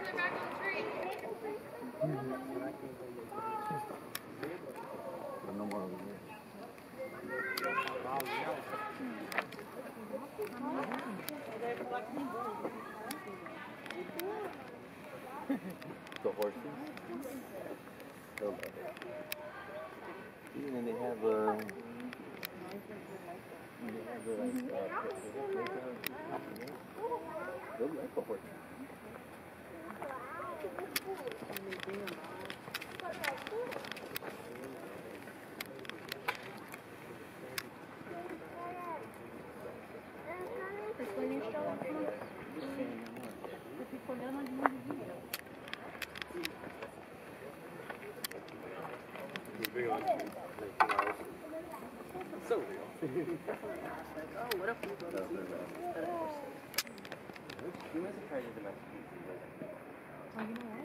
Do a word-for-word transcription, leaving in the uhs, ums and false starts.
No more over here. The horses? They'll love it. And then they have, uh, they have, uh, like, uh, they'll like the horses. So real. Oh, what if we go to see them? You must have tried to do that.